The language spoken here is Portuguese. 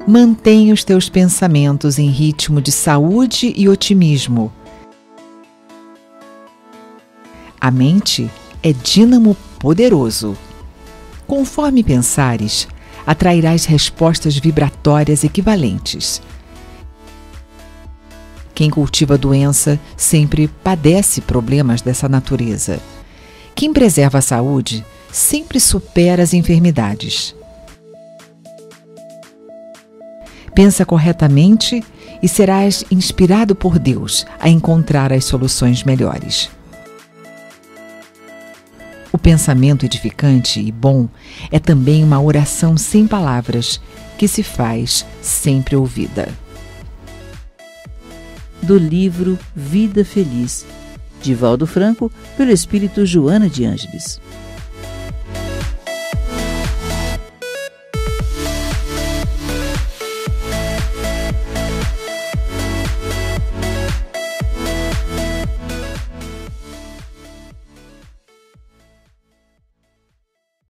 Mantenha os teus pensamentos em ritmo de saúde e otimismo. A mente é dínamo poderoso. Conforme pensares, atrairás respostas vibratórias equivalentes. Quem cultiva a doença sempre padece problemas dessa natureza. Quem preserva a saúde sempre supera as enfermidades. Pensa corretamente e serás inspirado por Deus a encontrar as soluções melhores. O pensamento edificante e bom é também uma oração sem palavras que se faz sempre ouvida. Do livro Vida Feliz, de Valdo Franco, pelo espírito Joana de Ângeles.